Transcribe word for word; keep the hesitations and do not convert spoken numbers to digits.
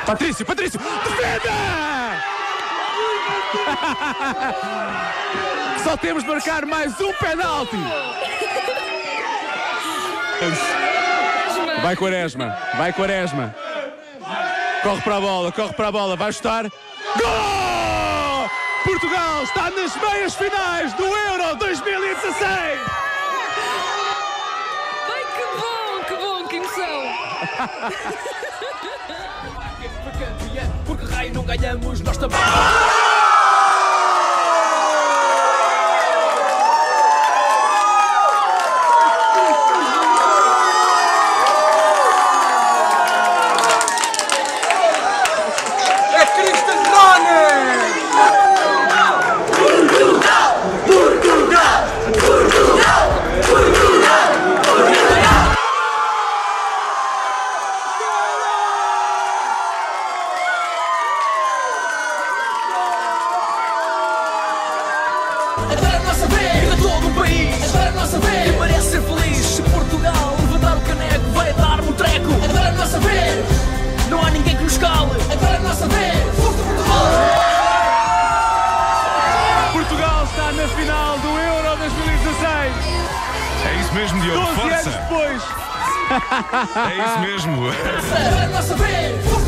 Patrício, Patrício, defenda! Só temos de marcar mais um penalti. Vai Quaresma, vai Quaresma. Corre para a bola, corre para a bola, vai chutar. Gol! Portugal está nas meias finais do Euro dois mil e dezasseis. Ai, que bom, que bom, que emoção. Porque raio não ganhamos, nós também. É Cristiano Ronaldo! Portugal! Portugal! Portugal! Portugal! Portugal! Agora é a nossa vez, grita todo o país. Agora é a nossa vez, e parece ser feliz. Se Portugal levantar o caneco, vai dar-me um treco. Agora é a nossa vez, não há ninguém que nos cale. Agora é a nossa vez, força Portugal! Portugal está na final do Euro dois mil e dezasseis. É isso mesmo, Diogo, doze anos força! depois. É isso mesmo! Agora é a nossa vez, força